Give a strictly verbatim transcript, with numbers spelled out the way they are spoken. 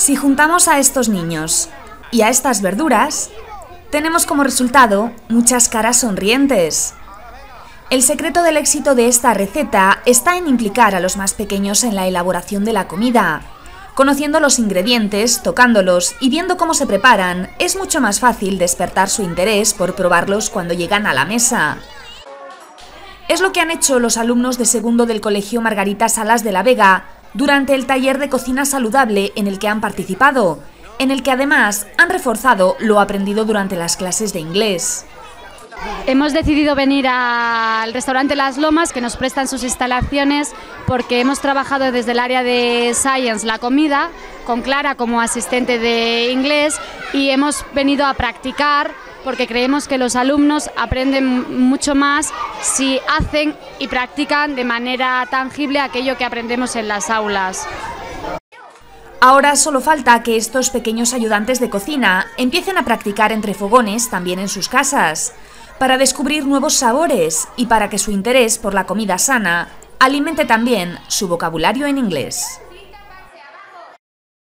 Si juntamos a estos niños y a estas verduras, tenemos como resultado muchas caras sonrientes. El secreto del éxito de esta receta está en implicar a los más pequeños en la elaboración de la comida. Conociendo los ingredientes, tocándolos y viendo cómo se preparan, es mucho más fácil despertar su interés por probarlos cuando llegan a la mesa. Es lo que han hecho los alumnos de segundo del Colegio Margarita Salas de la Vega durante el taller de cocina saludable en el que han participado, en el que además han reforzado lo aprendido durante las clases de inglés. Hemos decidido venir al restaurante Las Lomas, que nos prestan sus instalaciones, porque hemos trabajado desde el área de Science la comida, con Clara como asistente de inglés, y hemos venido a practicar porque creemos que los alumnos aprenden mucho más si hacen y practican de manera tangible aquello que aprendemos en las aulas. Ahora solo falta que estos pequeños ayudantes de cocina empiecen a practicar entre fogones también en sus casas, para descubrir nuevos sabores y para que su interés por la comida sana alimente también su vocabulario en inglés.